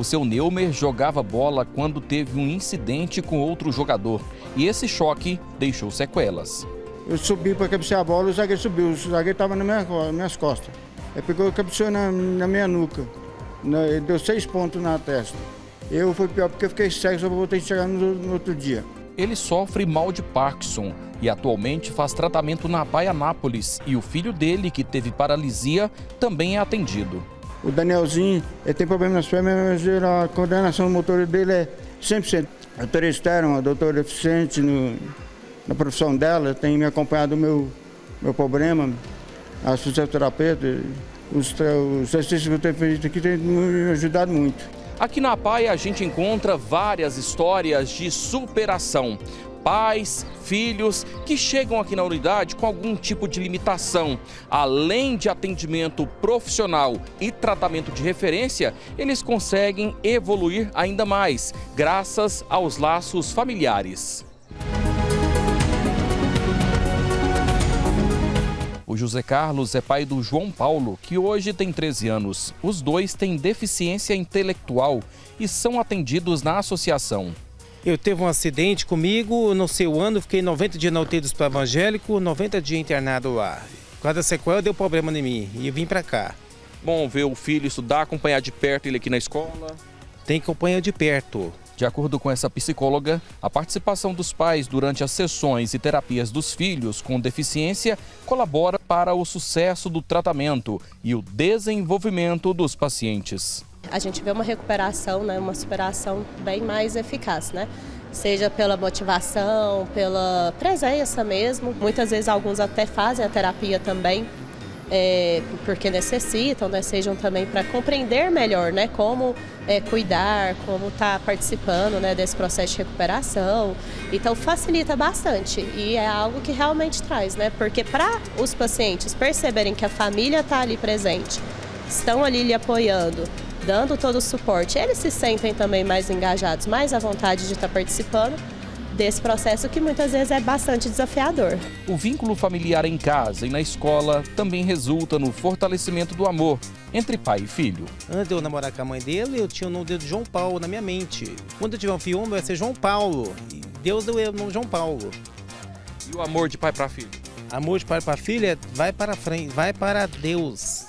O seu Neumer jogava bola quando teve um incidente com outro jogador e esse choque deixou sequelas. Eu subi para cabecear a bola, o zagueiro subiu, o zagueiro estava nas minhas costas. Ele pegou e cabeceou na minha nuca, ele deu 6 pontos na testa. Eu fui pior porque eu fiquei cego, só voltei a chegar no outro dia. Ele sofre mal de Parkinson e atualmente faz tratamento na APAE Anápolis e o filho dele, que teve paralisia, também é atendido. O Danielzinho, ele tem problema nas pernas, mas a coordenação motora dele é 100%. A doutora Esther, uma doutora eficiente na profissão dela, tem me acompanhado o meu problema, a fisioterapeuta, os exercícios que eu tenho feito aqui têm me ajudado muito. Aqui na APAE a gente encontra várias histórias de superação. Pais, filhos que chegam aqui na unidade com algum tipo de limitação. Além de atendimento profissional e tratamento de referência, eles conseguem evoluir ainda mais, graças aos laços familiares. O José Carlos é pai do João Paulo, que hoje tem 13 anos. Os dois têm deficiência intelectual e são atendidos na associação. Eu teve um acidente comigo, não sei o ano, fiquei 90 dias na UTI do Hospital Evangélico, 90 dias internado lá. Por causa da sequela deu problema em mim e eu vim pra cá. Bom ver o filho estudar, acompanhar de perto ele aqui na escola. Tem que acompanhar de perto. De acordo com essa psicóloga, a participação dos pais durante as sessões e terapias dos filhos com deficiência colabora para o sucesso do tratamento e o desenvolvimento dos pacientes. A gente vê uma recuperação, né, uma superação bem mais eficaz, né? Seja pela motivação, pela presença mesmo. Muitas vezes alguns até fazem a terapia também, porque necessitam, né? Sejam também para compreender melhor, né? Como cuidar, como estar participando, né, desse processo de recuperação. Então facilita bastante e é algo que realmente traz, né? Porque para os pacientes perceberem que a família está ali presente, estão ali lhe apoiando, dando todo o suporte, eles se sentem também mais engajados, mais à vontade de estar participando desse processo que muitas vezes é bastante desafiador. O vínculo familiar em casa e na escola também resulta no fortalecimento do amor entre pai e filho. Antes de eu namorar com a mãe dele, eu tinha o nome de João Paulo na minha mente. Quando eu tiver um filho, vai ser João Paulo. E Deus deu o nome João Paulo. E o amor de pai para filho? Amor de pai para filha vai para frente, vai para Deus.